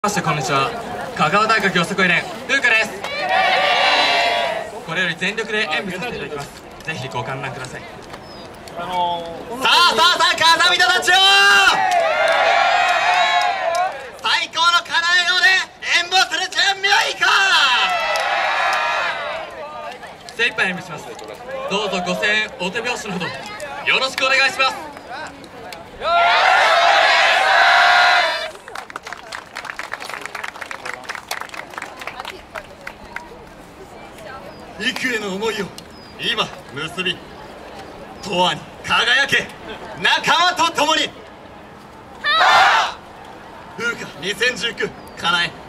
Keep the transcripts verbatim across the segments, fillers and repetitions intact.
ましてこんにちは。香川大学予測委員風花です。これより全力で演舞させていただきます。ぜひご観覧ください。 あのー、さあさあさあ風人たちよ、最高のかなえようで演舞する準備はいいか。 精一杯演舞します。どうぞご声援お手拍子のほどよろしくお願いします。 幾重の思いを今結び、永遠に輝け仲間と共に。風花にせんじゅうきゅうかなえ。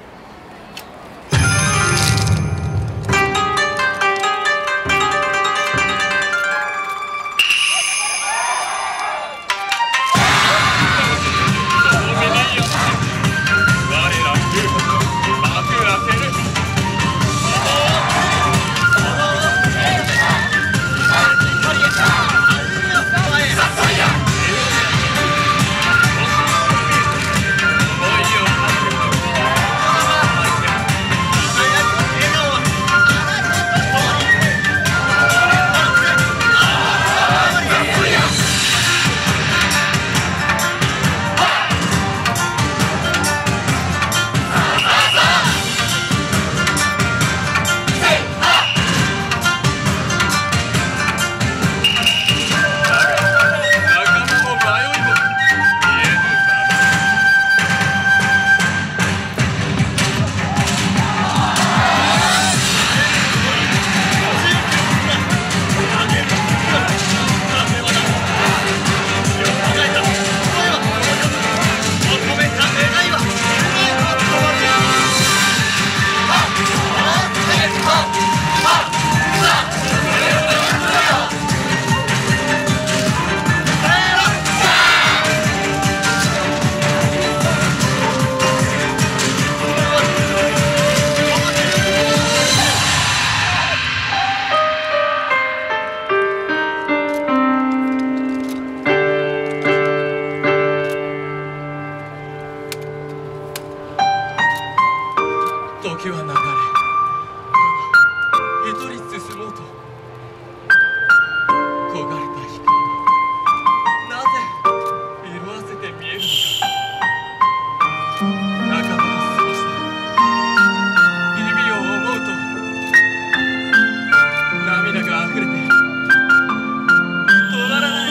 時は流れ、一人進もうと焦がれた光はなぜ色あせて見えるのか。仲間と過ごした日々を思うと涙があふれて止まらない。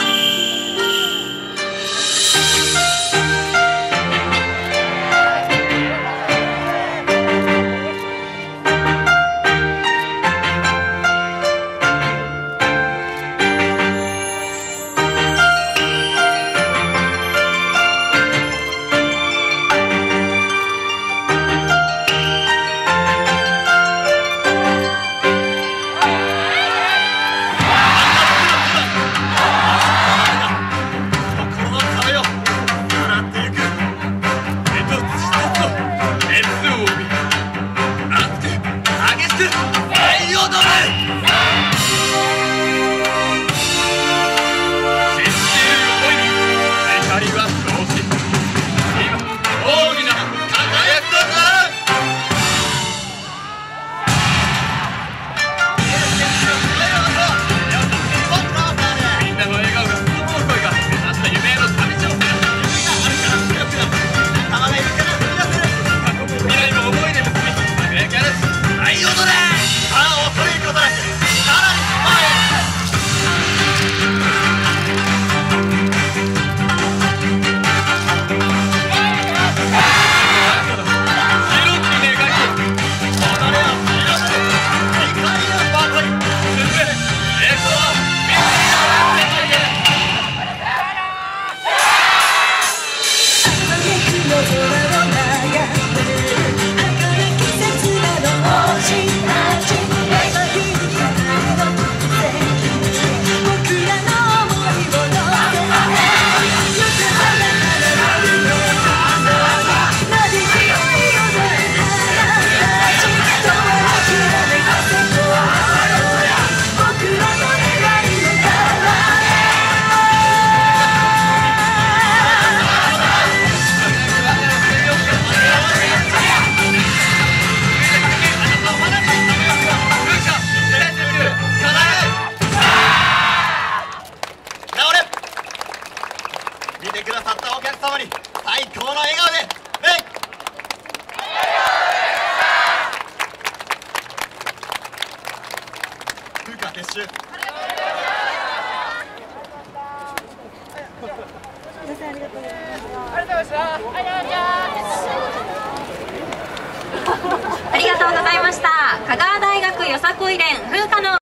様に最高の笑顔で礼。風花撤収。 ありがとうございました。香川大学よさこい連風花の